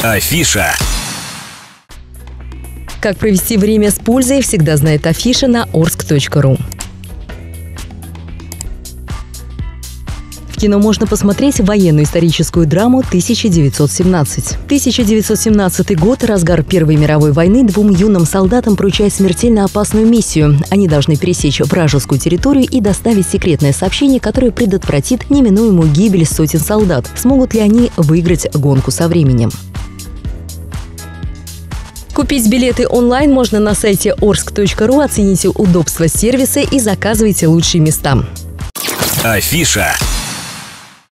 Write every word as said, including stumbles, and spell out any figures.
Афиша. Как провести время с пользой, всегда знает афиша на орск точка ру. В кино можно посмотреть военную историческую драму тысяча девятьсот семнадцать. тысяча девятьсот семнадцатый год – разгар Первой мировой войны. Двум юным солдатам поручают смертельно опасную миссию. Они должны пересечь вражескую территорию и доставить секретное сообщение, которое предотвратит неминуемую гибель сотен солдат. Смогут ли они выиграть гонку со временем? Купить билеты онлайн можно на сайте орск точка ру, оцените удобство сервиса и заказывайте лучшие места. Афиша.